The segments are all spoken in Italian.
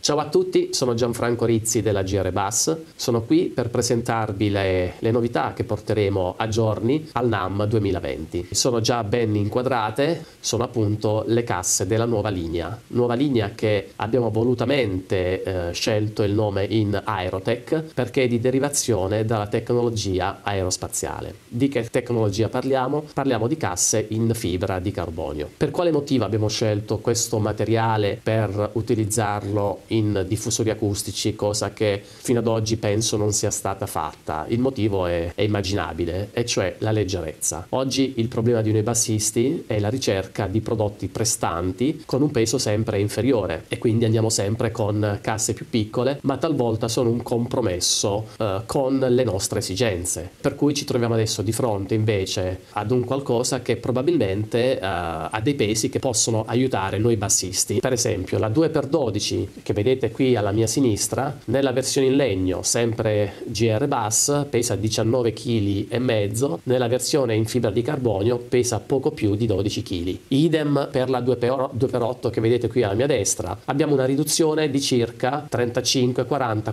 Ciao a tutti, sono Gianfranco Rizzi della GR Bass, sono qui per presentarvi le novità che porteremo a giorni al NAMM 2020. Sono già ben inquadrate, sono appunto le casse della nuova linea che abbiamo volutamente scelto il nome in Aerotech perché è di derivazione dalla tecnologia aerospaziale. Di che tecnologia parliamo? Parliamo di casse in fibra di carbonio. Per quale motivo abbiamo scelto questo materiale per utilizzarlo in diffusori acustici, cosa che fino ad oggi penso non sia stata fatta? Il motivo è immaginabile, e cioè la leggerezza. Oggi il problema di noi bassisti è la ricerca di prodotti prestanti con un peso sempre inferiore e quindi andiamo sempre con casse più piccole, ma talvolta sono un compromesso con le nostre esigenze, per cui ci troviamo adesso di fronte invece ad un qualcosa che probabilmente ha dei pesi che possono aiutare noi bassisti. Per esempio la 2x12 che vedete qui alla mia sinistra, nella versione in legno, sempre GR Bass, pesa 19,5 kg, nella versione in fibra di carbonio pesa poco più di 12 kg. Idem per la 2x8 che vedete qui alla mia destra, abbiamo una riduzione di circa 35, 40,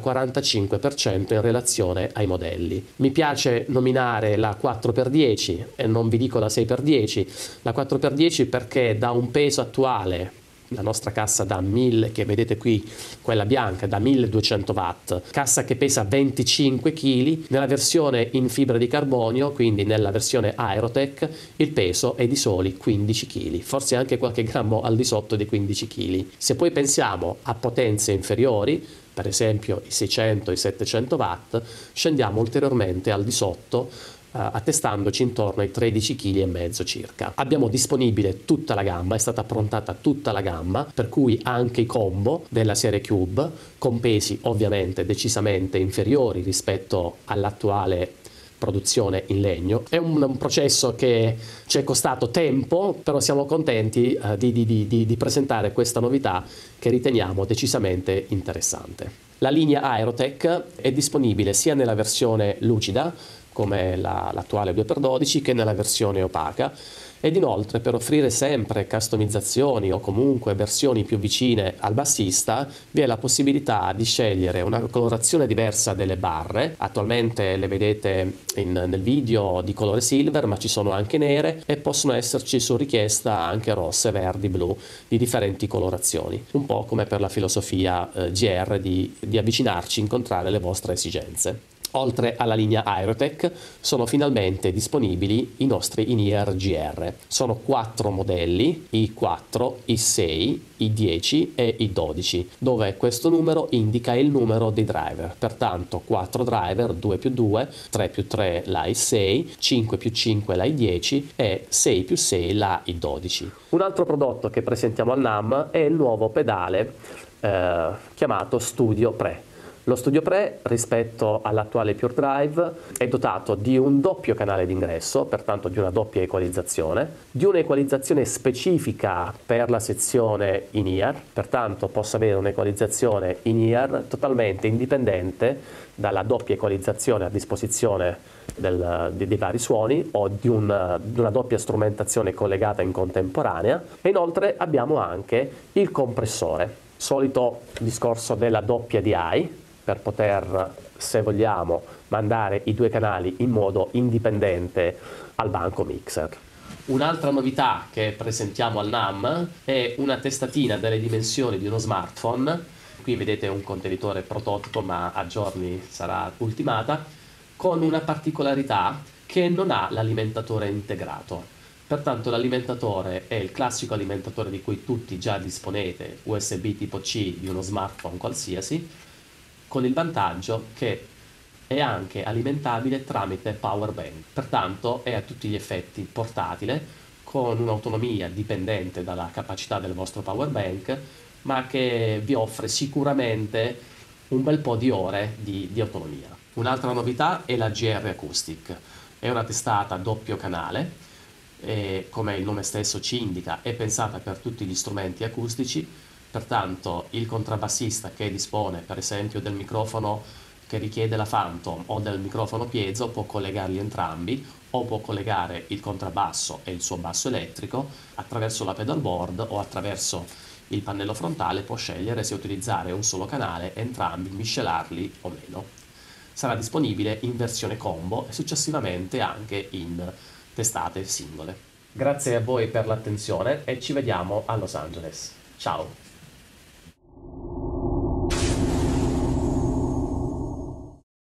45% in relazione ai modelli. Mi piace nominare la 4x10 e non vi dico la 6x10, la 4x10 perché da un peso attuale, la nostra cassa da 1000, che vedete qui, quella bianca, da 1200 watt, cassa che pesa 25 kg, nella versione in fibra di carbonio, quindi nella versione Aerotech, il peso è di soli 15 kg, forse anche qualche grammo al di sotto dei 15 kg. Se poi pensiamo a potenze inferiori, per esempio i 600, i 700 watt, scendiamo ulteriormente al di sotto, attestandoci intorno ai 13,5 kg circa. Abbiamo disponibile tutta la gamma, è stata approntata tutta la gamma, per cui anche i combo della serie Cube, con pesi ovviamente decisamente inferiori rispetto all'attuale produzione in legno. È un processo che ci è costato tempo, però siamo contenti di presentare questa novità che riteniamo decisamente interessante. La linea Aerotech è disponibile sia nella versione lucida, come l'attuale 2x12, che nella versione opaca, ed inoltre per offrire sempre customizzazioni o comunque versioni più vicine al bassista vi è la possibilità di scegliere una colorazione diversa delle barre. Attualmente le vedete nel video di colore silver, ma ci sono anche nere e possono esserci su richiesta anche rosse, verdi, blu, di differenti colorazioni, un po' come per la filosofia GR di avvicinarci, incontrare le vostre esigenze. Oltre alla linea Aerotech sono finalmente disponibili i nostri in-ear GR. Sono 4 modelli, i 4, i 6, i 10 e i 12, dove questo numero indica il numero dei driver. Pertanto 4 driver, 2 più 2, 3 più 3 la i6, 5 più 5 la i10 e 6 più 6 la i12. Un altro prodotto che presentiamo al NAMM è il nuovo pedale chiamato Studio Pre. Lo Studio Pre, rispetto all'attuale Pure Drive, è dotato di un doppio canale d'ingresso, pertanto di una doppia equalizzazione, di un'equalizzazione specifica per la sezione in-ear, pertanto posso avere un'equalizzazione in-ear totalmente indipendente dalla doppia equalizzazione a disposizione dei vari suoni o di una doppia strumentazione collegata in contemporanea. E inoltre abbiamo anche il compressore, solito discorso della doppia DI, per poter, se vogliamo, mandare i due canali in modo indipendente al banco mixer. Un'altra novità che presentiamo al NAMM è una testatina delle dimensioni di uno smartphone. Qui vedete un contenitore prototipo, ma a giorni sarà ultimata, con una particolarità che non ha l'alimentatore integrato. Pertanto l'alimentatore è il classico alimentatore di cui tutti già disponete, USB tipo C di uno smartphone qualsiasi, con il vantaggio che è anche alimentabile tramite power bank. Pertanto è a tutti gli effetti portatile, con un'autonomia dipendente dalla capacità del vostro power bank, ma che vi offre sicuramente un bel po' di ore di autonomia. Un'altra novità è la GR Acoustic. È una testata a doppio canale, e come il nome stesso ci indica è pensata per tutti gli strumenti acustici. Pertanto il contrabbassista che dispone per esempio del microfono che richiede la Phantom o del microfono piezo può collegarli entrambi, o può collegare il contrabbasso e il suo basso elettrico attraverso la pedalboard o attraverso Il pannello frontale può scegliere se utilizzare un solo canale, entrambi, miscelarli o meno. Sarà disponibile in versione combo e successivamente anche in testate singole. Grazie a voi per l'attenzione e ci vediamo a Los Angeles. Ciao!